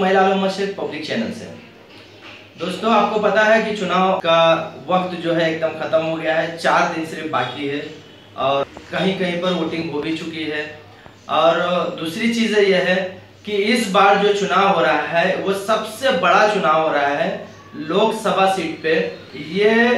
मैं लालू मस्जिद public channel से। दोस्तों, आपको पता है कि चुनाव का वक्त जो है एकदम खत्म हो गया है, 4 दिन सिर्फ बाकी है और कहीं कहीं पर वोटिंग हो भी चुकी है। और दूसरी चीज़ यह है कि इस बार जो चुनाव हो रहा है वो सबसे बड़ा चुनाव हो रहा है लोकसभा सीट पे। ये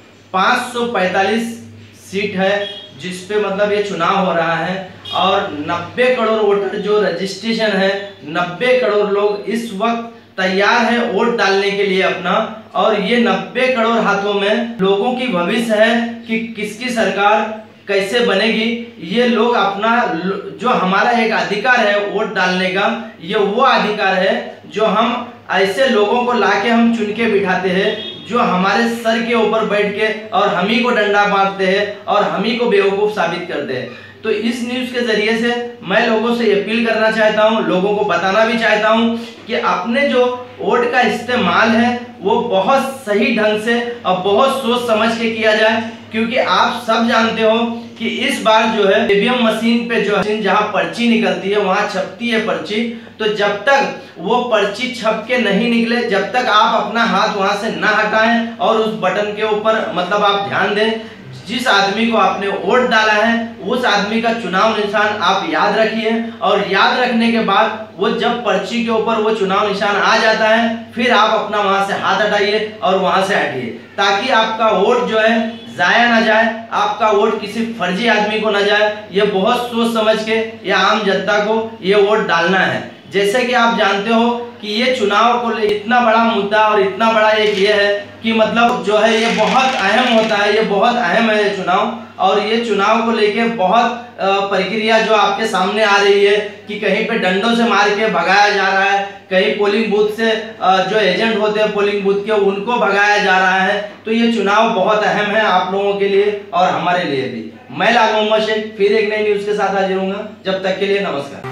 545 सीट है जिस पे मतलब ये चुनाव हो रहा है और 90 करोड़ वोटर जो रजिस्ट्रेशन है, 90 करोड़ लोग इस वक्त तैयार है वोट डालने के लिए अपना। और ये 90 करोड़ हाथों में लोगों की भविष्य है कि किसकी सरकार कैसे बनेगी। ये लोग अपना जो हमारा एक अधिकार है वोट डालने का, ये वो अधिकार है जो हम ऐसे लोगों को लाके हम चुन के बिठाते हैं जो हमारे सर के ऊपर बैठ के और हम ही को डंडा मारते हैं और हम ही को बेवकूफ साबित करते हैं। तो इस न्यूज़ के जरिए से मैं लोगों से अपील करना चाहता हूं, लोगों को बताना भी चाहता हूं कि अपने जो वोट का इस्तेमाल है वो बहुत सही ढंग से और बहुत सोच समझ के किया जाए, क्योंकि आप सब जानते हो कि इस बार जो है ईवीएम मशीन पे जो है जहां पर्ची निकलती है वहां छपती है पर्ची। तो जब तक वो पर्ची छप के नहीं निकले, जब तक आप अपना हाथ वहां से ना हटाएं और उस बटन के ऊपर मतलब आप ध्यान दें, जिस आदमी को आपने वोट डाला है उस आदमी का चुनाव निशान आप याद रखिए। और याद रखने के बाद वो जब पर्ची के ऊपर वो चुनाव निशान आ जाता है फिर आप अपना वहां से हाथ हटाइए और वहां से हटिए, ताकि आपका वोट जो है जाया ना जाए, आपका वोट किसी फर्जी आदमी को ना जाए। ये बहुत सोच समझ के या आम जनता को ये वोट डालना है। जैसे कि आप जानते हो कि ये चुनाव को इतना बड़ा मुद्दा और इतना बड़ा एक ये है कि मतलब जो है ये बहुत अहम होता है, ये बहुत अहम है ये चुनाव। और ये चुनाव को लेके बहुत प्रक्रिया जो आपके सामने आ रही है कि कहीं पे डंडों से मार के भगाया जा रहा है, कहीं पोलिंग बूथ से जो एजेंट होते हैं पोलिंग बूथ के उनको भगाया जा रहा है। तो ये चुनाव बहुत अहम है आप लोगों के लिए और हमारे लिए भी। मैं लालू मस्जिद फिर एक नई न्यूज़ के साथ हाजिर हूँगा। जब तक के लिए नमस्कार।